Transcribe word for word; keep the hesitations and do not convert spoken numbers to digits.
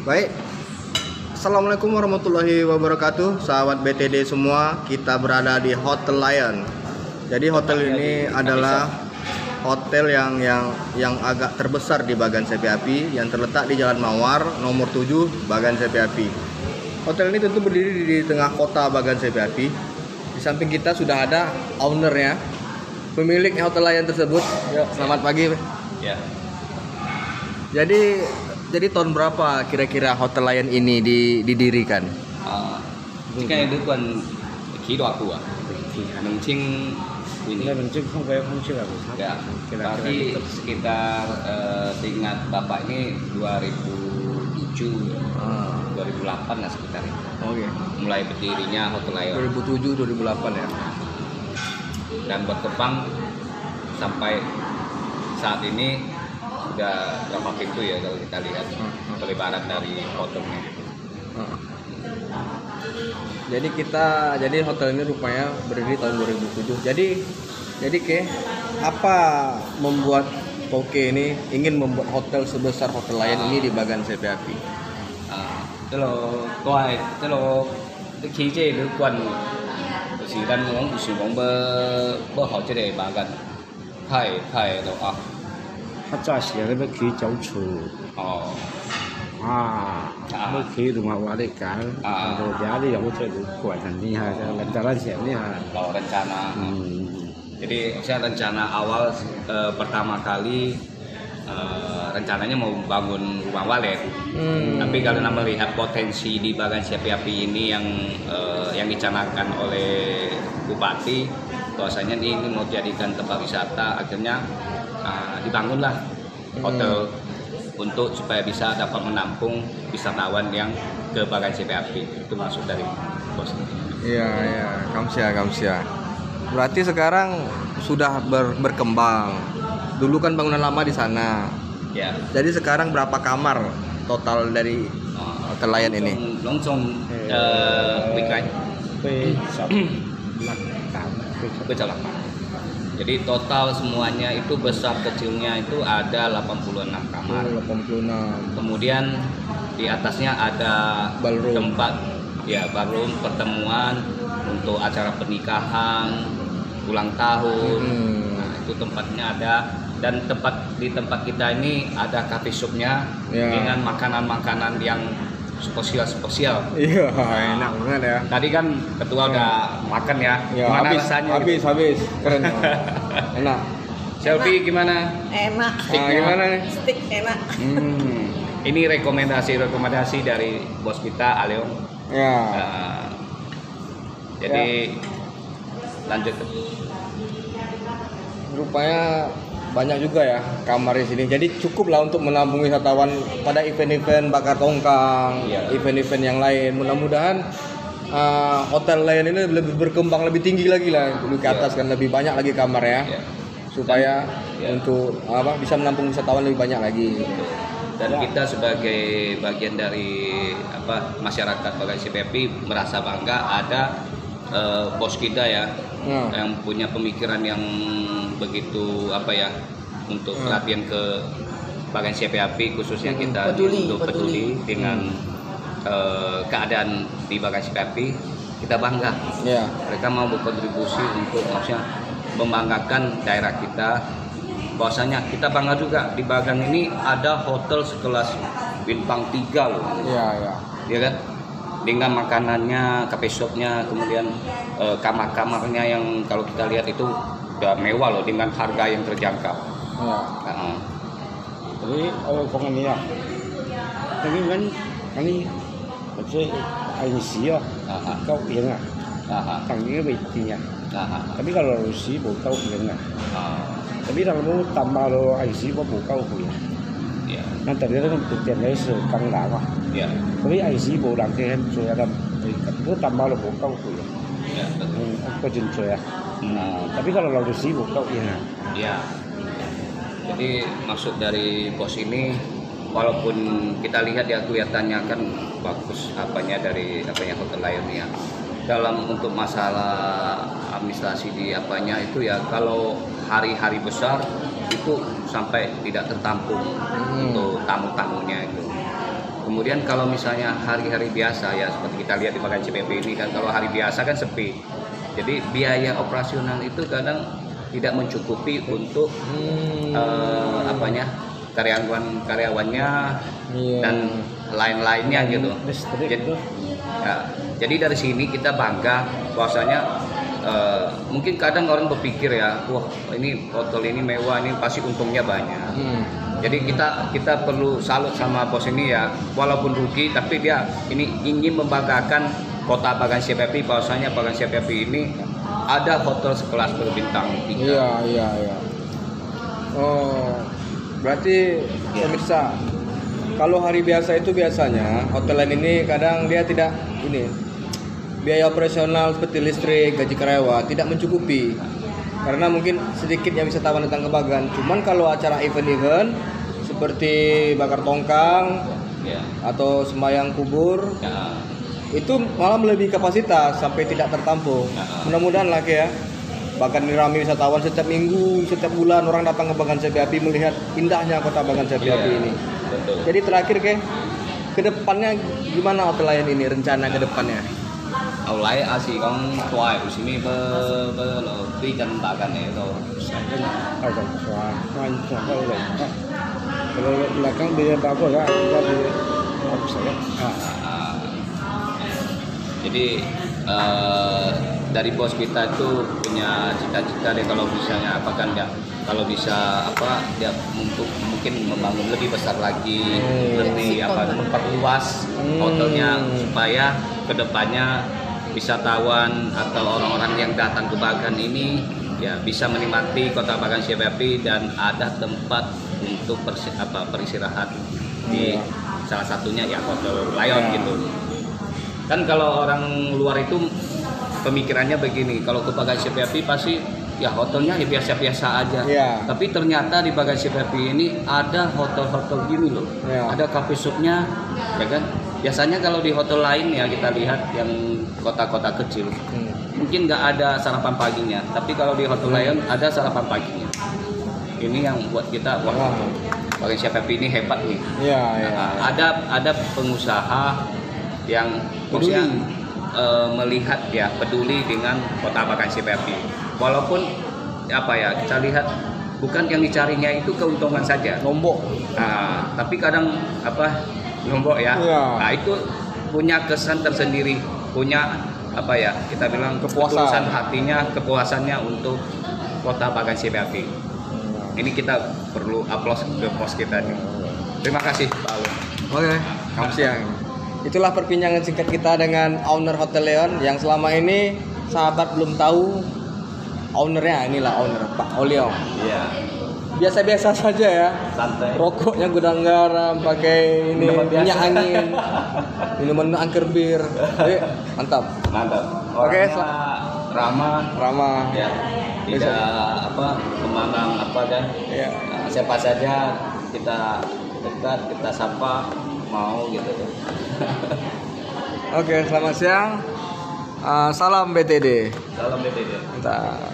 Baik, Assalamualaikum warahmatullahi wabarakatuh, sahabat B T D semua. Kita berada di Hotel Lion. Jadi hotel ini adalah hotel yang yang yang agak terbesar di Bagan C P A P I, yang terletak di Jalan Mawar nomor tujuh Bagan C P A P I. Hotel ini tentu berdiri di tengah kota Bagan C P A P I. Di samping kita sudah ada ownernya, pemilik Hotel Lion tersebut. Ya, selamat pagi. Ya. Jadi Jadi tahun berapa kira-kira Hotel Lion ini didirikan? Uh, jika itu kan kira aku ah, mencing ini. Mencing không phải không chưa là Ya, tapi sekitar uh, seingat bapak ini dua ribu tujuh, Ah. dua ribu delapan lah sekitar itu. Oke. Mulai berdirinya Hotel Lion dua ribu tujuh dua ribu delapan ya. dan berkembang sampai saat ini. Sudah berapa pintu ya kalau kita lihat pelebaran dari hotelnya. Jadi kita jadi hotel ini rupanya berdiri tahun dua ribu tujuh. Jadi jadi ke apa membuat Poke ini ingin membuat hotel sebesar Hotel Lion ini di Bagan C P A P I? À, tức là coi tức là cái khí chế được quần chỉ đang muốn sử dụng bơ bơ họ chế để bà gần phải phải đâu à 他早時咧要起走厝， 哦啊，要起rumah warga, kalau dia ada yang mau buat nanti ha, rencana siapa ni ha. kalau rencana Hmm. jadi saya rencana awal eh, pertama kali eh, rencananya mau bangun rumah walet. Hmm. Tapi karena melihat potensi di Bagan C P A P I ini yang eh, yang dicanangkan oleh Bupati, bahwasanya ini mau dijadikan tempat wisata, akhirnya uh, dibangunlah hotel hmm. untuk supaya bisa dapat menampung wisatawan yang ke Bagan C P A P I. Itu maksud dari bos. Iya iya, kamsia kamsia. Berarti sekarang sudah ber, berkembang. Dulu kan bangunan lama di sana. Ya. Jadi sekarang berapa kamar total dari Hotel Lion ini? Long Song eh Wikai. Quê sáu lắc tám, quê Ke delapan. Jadi total semuanya itu besar kecilnya itu ada delapan puluh enam kamar. delapan puluh enam. Kemudian di atasnya ada Ballroom. tempat ya ballroom pertemuan untuk acara pernikahan, ulang tahun. Hmm. Nah, itu tempatnya ada, dan tempat di tempat kita ini ada cafe shopnya Ya. dengan makanan-makanan yang spesial-spesial. Iya, enak banget ya. Tadi kan ketua udah makan ya. Ya, Gimana habis, rasanya? habis, gitu? habis, keren. Enak. Selfie gimana? Enak. Nah, gimana nih? Stik enak. Hmm. Ini rekomendasi-rekomendasi dari bos kita Aleo. Ya. Nah, jadi lanjut. Rupanya banyak juga ya kamar di sini. Jadi cukup lah untuk menampung wisatawan pada event-event bakar tongkang, Iya. event-event yang lain. Mudah-mudahan uh, Hotel Lion ini lebih berkembang lebih tinggi lagi lah, lebih ke atas kan, lebih banyak lagi kamar ya, Ya. supaya Ya. untuk apa bisa menampung wisatawan lebih banyak lagi. Dan kita sebagai bagian dari apa masyarakat Bagan C P A P I merasa bangga ada eh, bos kita ya Hmm. yang punya pemikiran yang begitu apa ya untuk Hmm. pelatihan ke Bagan C P A P I, khususnya Hmm. kita Peduli, untuk peduli, peduli. dengan eh, keadaan di Bagan C P A P I. Kita bangga Ya. mereka mau berkontribusi untuk maksudnya membanggakan daerah kita. Bahwasanya kita bangga juga di Bagan ini ada hotel sekelas bintang tiga loh, Iya, iya. ya kan? Dengan makanannya, cafe shopnya, kemudian eh, kamar-kamarnya yang kalau kita lihat itu udah mewah loh dengan harga yang terjangkau. Ya. Nah, Jadi oh kong ini ya. Tapi kan ini maksudnya Indonesia Aha. kau yang ah, aha, thằng cái vị gì nhỉ? aha, Tapi kalau Rusi bổ câu yang ah. ah, Tapi kalau mau tambah lo Indonesia bổ câu yang. ya, Nanti dia kan tiền đấy sự căng đá mà. ya, Tapi Indonesia bổ đằng kia hem chơi ada. Itu tambah lo bổ câu yang. ya, betul. Hmm, aku jen chơi ah. Nah, Tapi kalau lo Rusi bổ câu yang ah. ya. Jadi maksud dari bos ini, walaupun kita lihat ya kelihatannya kan bagus apanya dari apanya Hotel Lion ya. Dalam untuk masalah administrasi di apanya itu ya, kalau hari-hari besar itu sampai tidak tertampung Hmm. untuk tamu-tamunya itu. Kemudian kemudian kalau misalnya hari-hari biasa ya seperti kita lihat di Bagan C P P ini kan, kalau hari biasa kan sepi. Jadi biaya operasional itu kadang tidak mencukupi untuk hmm. uh, apanya karyawan karyawannya yeah. dan lain-lainnya gitu. Jadi, ya, jadi dari sini kita bangga bahwasanya uh, mungkin kadang orang berpikir ya, wah ini hotel ini mewah, ini pasti untungnya banyak. Hmm. Jadi kita kita perlu salut sama bos ini ya, walaupun rugi tapi dia ini ingin membanggakan kota Bagan C P P, bahwasanya Bagan C P P ini ada hotel sekelas berbintang tiga. Iya iya iya. Oh, berarti ya. Pemirsa, kalau hari biasa itu biasanya hotel lain ini kadang dia tidak ini biaya operasional seperti listrik, gaji karyawan tidak mencukupi. Karena mungkin sedikit yang wisatawan datang ke Bagan. Cuman kalau acara event-event seperti bakar tongkang ya. Atau sembahyang kubur ya. Itu malah melebihi kapasitas sampai tidak tertampung. Ya. Mudah-mudahan lah ya Bagan dirami wisatawan setiap minggu, setiap bulan orang datang ke Bagan C P P melihat indahnya kota Bagan C P P ya. Ini. Betul. Jadi terakhir ke kedepannya gimana hotel lain ini rencana kedepannya? Awalnya asih kong tuai di sini be be lebih dan Bagan itu. Agak tua, macam kalau lagi. Kalau belakang dia bagus ya, jadi bagus ya. Jadi uh, dari bos kita itu punya cita-cita deh kalau misalnya apa kan ya, kalau bisa apa dia untuk mungkin membangun lebih besar lagi, hmm. lebih apa memperluas hmm. hotelnya supaya kedepannya wisatawan atau orang-orang yang datang ke Bagan ini ya bisa menikmati kota Bagan C P P dan ada tempat untuk persi, apa peristirahat di yeah. salah satunya ya Hotel Lion yeah. gitu. Kan kalau orang luar itu pemikirannya begini, kalau ke Bagan C P P pasti ya hotelnya ya biasa-biasa aja. Yeah. Tapi ternyata di Bagan C P P ini ada hotel-hotel gini loh. Yeah. Ada cafe shopnya, ya kan? Biasanya kalau di hotel lain ya kita lihat yang kota-kota kecil, hmm. mungkin nggak ada sarapan paginya. Tapi kalau di Hotel Lion ada sarapan paginya. Ini yang buat kita wah, wow. Bagan C P P ini hebat nih. Ya, ya, nah, ya. Ada ada pengusaha yang maksudnya uh, melihat ya peduli dengan kota Bagan C P P. Walaupun apa ya kita lihat bukan yang dicarinya itu keuntungan saja. Nombok. Nah, tapi kadang apa nombok ya. ya. Nah itu punya kesan tersendiri, punya apa ya kita bilang kepuasan hatinya, kepuasannya untuk kota Bagan C P P. Ini kita perlu aplaus ke pos kita nih. Terima kasih Pak Alun. Oke, selamat siang. Itulah perbincangan singkat kita dengan owner Hotel Lion yang selama ini sahabat belum tahu ownernya. Inilah owner Pak Oliong. Iya. Biasa-biasa saja ya. Santai. Rokoknya gudang garam, pakai ini minyak angin, minuman angker bir. Jadi, mantap. Mantap. Oke, so ramah, ramah. Ya. Tidak Bisa. apa memandang apa kan. Ya. Nah, siapa saja kita dekat, kita sapa, mau gitu. Oke, selamat siang. Uh, salam B T D. Salam B T D. Entah.